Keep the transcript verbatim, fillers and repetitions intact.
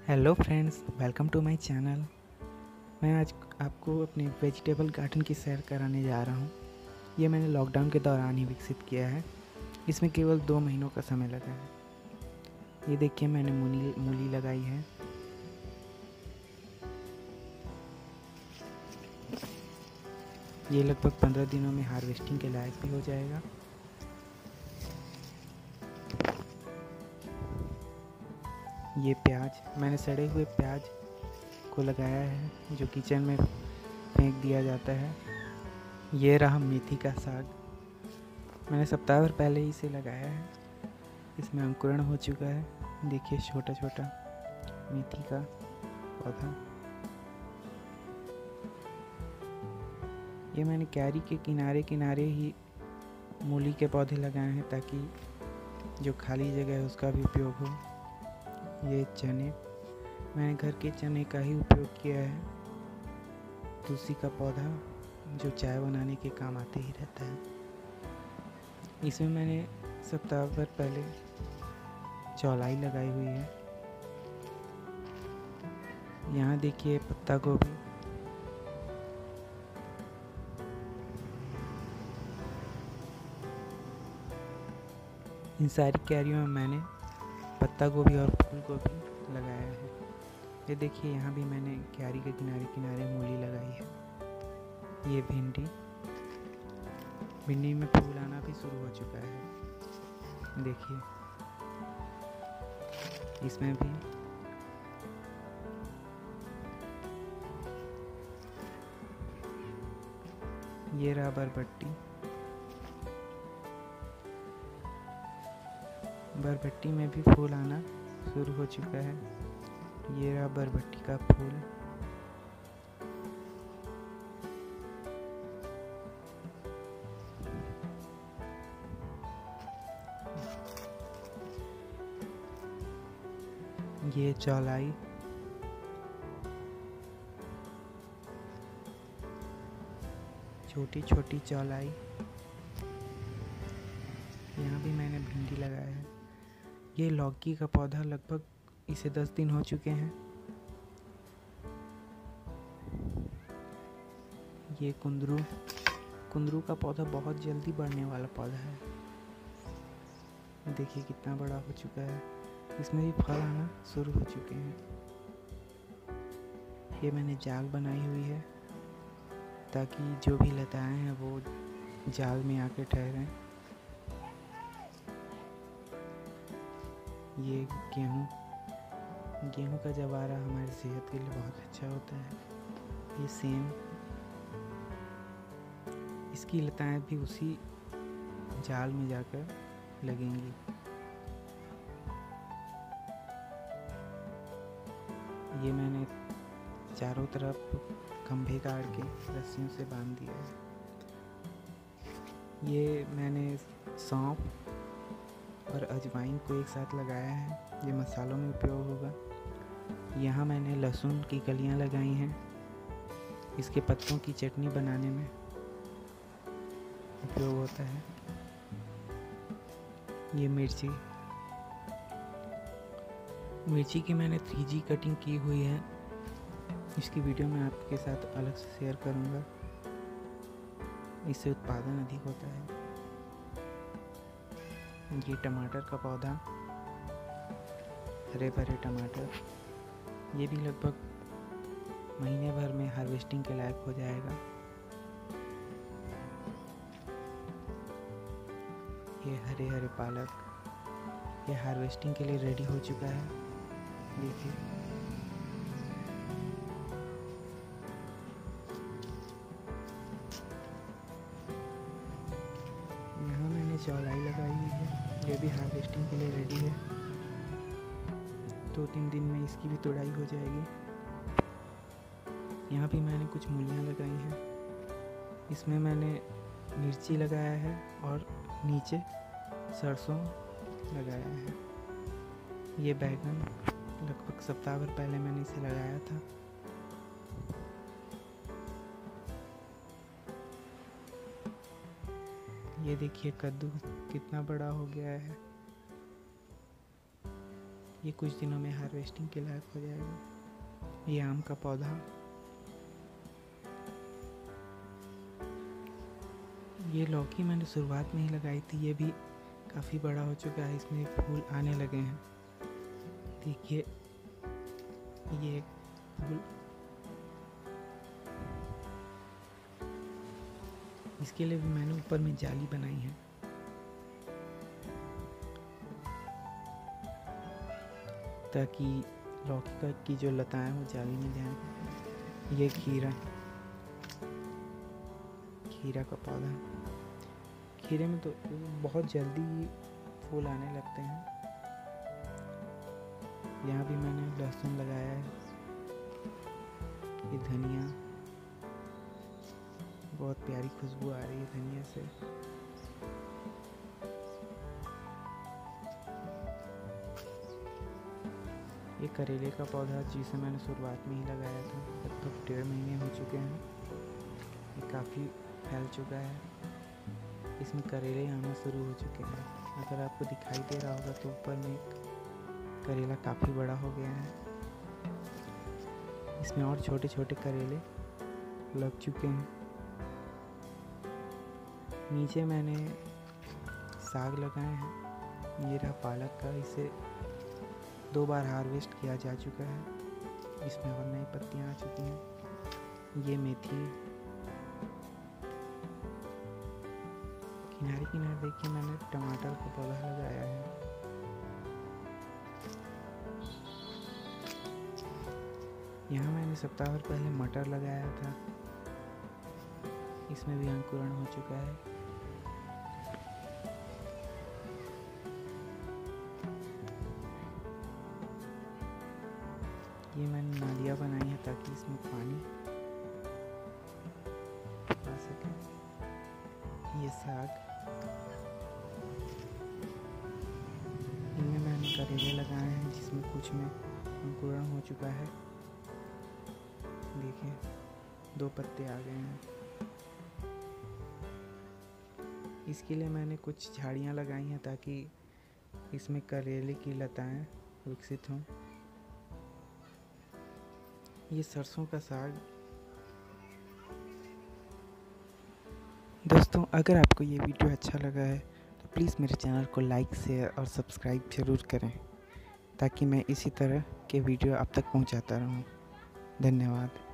Hello friends, welcome to my channel. मैं आज आपको अपने वेजिटेबल गार्डन की सैर कराने जा रहा हूँ। ये मैंने लॉकडाउन के दौरान ही विकसित किया है। इसमें केवल दो महीनों का समय लगा है। ये देखिए, मैंने मूली मूली लगाई है। ये लगभग पंद्रह दिनों में हार्वेस्टिंग के लायक भी हो जाएगा। ये प्याज, मैंने सड़े हुए प्याज को लगाया है जो किचन में फेंक दिया जाता है। ये रहा मेथी का साग, मैंने सप्ताह भर पहले ही इसे लगाया है। इसमें अंकुरण हो चुका है। देखिए, छोटा छोटा मेथी का पौधा। ये मैंने क्यारी के किनारे किनारे ही मूली के पौधे लगाए हैं ताकि जो खाली जगह है उसका भी उपयोग हो। ये चने, मैंने घर के चने का ही उपयोग किया है। तुलसी का पौधा जो चाय बनाने के काम आते ही रहता है। इसमें मैंने सप्ताह भर पहले चौलाई लगाई हुई है। यहाँ देखिए पत्ता गोभी। इन सारी क्यारियों में मैंने पत्ता गोभी और फूल गोभी लगाया है। ये देखिए, यहाँ भी मैंने क्यारी के किनारे किनारे मूली लगाई है। ये भिंडी भिंडी में फूल आना भी शुरू हो चुका है। देखिए, इसमें भी ये रहा बरबट्टी। बरबट्टी में भी फूल आना शुरू हो चुका है। ये रहा बरबट्टी का फूल। ये चौलाई, छोटी छोटी चौलाई। यहाँ भी मैंने भिंडी लगाया है। ये लौकी का पौधा, लगभग इसे दस दिन हो चुके हैं। ये कुंदरू कुंदरू का पौधा बहुत जल्दी बढ़ने वाला पौधा है। देखिए कितना बड़ा हो चुका है। इसमें भी फल आना शुरू हो चुके हैं। ये मैंने जाल बनाई हुई है ताकि जो भी लताएं हैं वो जाल में आके ठहरें। ये गेहूँ गेहूँ का जवारा हमारी सेहत के लिए बहुत अच्छा होता है। ये सेम, इसकी लताएं भी उसी जाल में जाकर लगेंगी। ये मैंने चारों तरफ खंभे गाड़ के रस्सियों से बांध दिया है। ये मैंने सौंफ और अजवाइन को एक साथ लगाया है। ये मसालों में उपयोग होगा। यहाँ मैंने लहसुन की कलियाँ लगाई हैं। इसके पत्तों की चटनी बनाने में उपयोग होता है। ये मिर्ची मिर्ची की मैंने थ्री जी कटिंग की हुई है। इसकी वीडियो मैं आपके साथ अलग से शेयर करूँगा। इससे उत्पादन अधिक होता है। ये टमाटर का पौधा, हरे भरे टमाटर। ये भी लगभग महीने भर में हार्वेस्टिंग के लायक हो जाएगा। ये हरे हरे पालक, ये हार्वेस्टिंग के लिए रेडी हो चुका है। देखिए, यहाँ मैंने चौलाई लगाई हुई है। ये भी हार्वेस्टिंग के लिए रेडी है। दो तीन दिन में इसकी भी तुड़ाई हो जाएगी। यहाँ भी मैंने कुछ मूलियाँ लगाई हैं। इसमें मैंने मिर्ची लगाया है और नीचे सरसों लगाया है। ये बैगन, लगभग सप्ताह भर पहले मैंने इसे लगाया था। ये देखिए कद्दू कितना बड़ा हो गया है। ये कुछ दिनों में हार्वेस्टिंग के लायक हो जाएगा। ये आम का पौधा, ये लौकी मैंने शुरुआत में ही लगाई थी, ये भी काफ़ी बड़ा हो चुका है, इसमें फूल आने लगे हैं। देखिए ये एक फूल, इसके लिए भी मैंने ऊपर में जाली बनाई है ताकि लौकी का की जो लताएं वो जाली में जाए। ये खीरा, खीरा का पौधा, खीरे में तो बहुत जल्दी फूल आने लगते हैं। यहाँ भी मैंने लहसुन लगाया है। ये धनिया, बहुत प्यारी खुशबू आ रही है धनिया से। ये करेले का पौधा जिसे मैंने शुरुआत में ही लगाया था, लगभग डेढ़ महीने हो चुके हैं। ये काफ़ी फैल चुका है, इसमें करेले आना शुरू हो चुके हैं। अगर आपको दिखाई दे रहा होगा तो ऊपर में करेला काफ़ी बड़ा हो गया है। इसमें और छोटे छोटे करेले लग चुके हैं। नीचे मैंने साग लगाए हैं, ये रहा पालक का, इसे दो बार हार्वेस्ट किया जा चुका है। इसमें और नई पत्तियां आ चुकी हैं। ये मेथी, किनारे किनारे देखिए मैंने टमाटर का पौधा लगाया है। यहाँ मैंने सप्ताह भर पहले मटर लगाया था, इसमें भी अंकुरण हो चुका है। ये मैंने नालियाँ बनाई है ताकि इसमें पानी आ सके। ये साग, इनमें मैंने करेले लगाए हैं जिसमें कुछ में अंकुरण हो चुका है। देखिए दो पत्ते आ गए हैं। इसके लिए मैंने कुछ झाड़ियाँ लगाई हैं ताकि इसमें करेले की लताएं विकसित हों। ये सरसों का साग। दोस्तों अगर आपको ये वीडियो अच्छा लगा है तो प्लीज़ मेरे चैनल को लाइक, शेयर और सब्सक्राइब ज़रूर करें ताकि मैं इसी तरह के वीडियो आप तक पहुंचाता रहूं। धन्यवाद।